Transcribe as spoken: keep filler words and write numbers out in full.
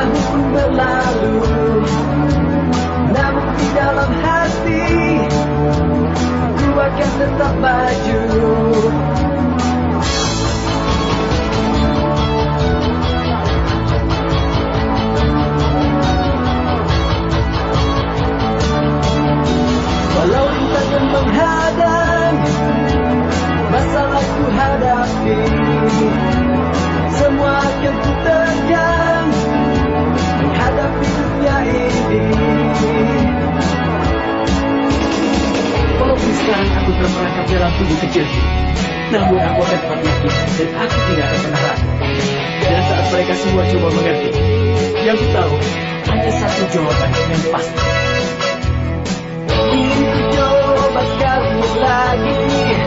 Tahun pun berlalu, namun di dalam hati ku akan tetap maju. Walau rintangan menghadang, masalah ku hadapi, semua akan ku tegang menghadapi dunia ini. Walaupun sekarang aku terperangkap dalam tubuh kecilku, namun aku akan tetap yakin dan aku tidak akan pernah ragu. Dan saat mereka semua coba mengerti, yang ku tahu hanya satu jawaban yang pasti. Ingin ku coba sekali lagi.